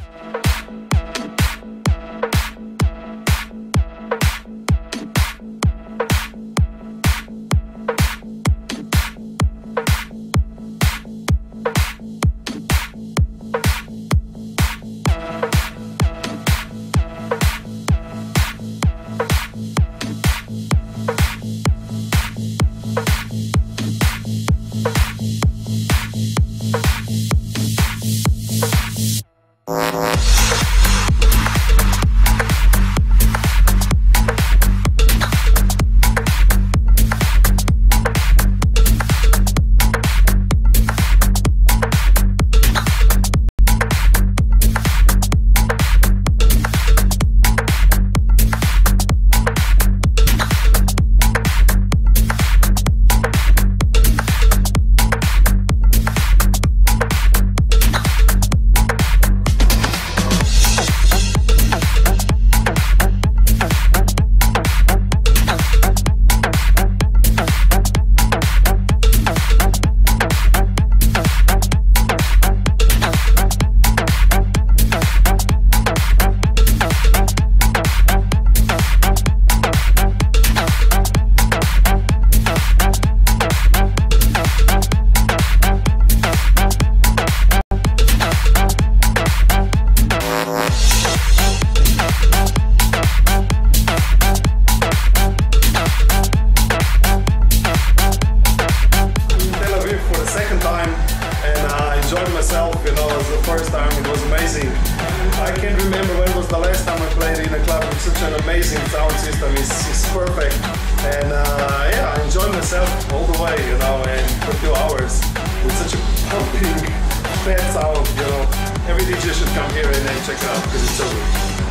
I can't remember when was the last time I played in a club with such an amazing sound system. It's perfect, and yeah, I enjoyed myself all the way, you know, and for 2 hours with such a pumping, fat sound, you know. Every DJ should come here and check it out because it's so good.